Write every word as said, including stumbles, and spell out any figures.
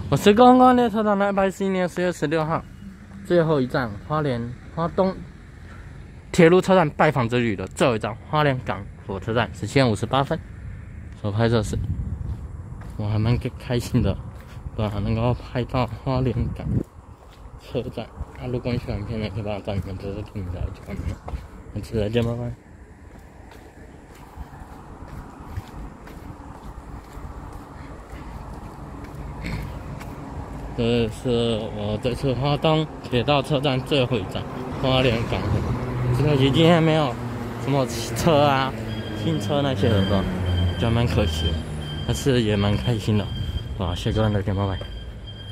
我是刚刚列车长的一百四一年十月十六号，最后一站花莲花东铁路车站拜访之旅的最后一站花莲港火车站，十七点五十八分。所拍摄时，我还蛮开心的，对吧？能够拍到花莲港车站。啊，如果你喜欢片呢，可以把我照片直接停下来就看了。下次再见，拜拜。这是我这次花东铁道车站最后一站花莲港口。只可惜今天没有什么车啊、新车那些的，是吧？就蛮可惜的，但是也蛮开心的，哇！谢谢各位的点拜拜。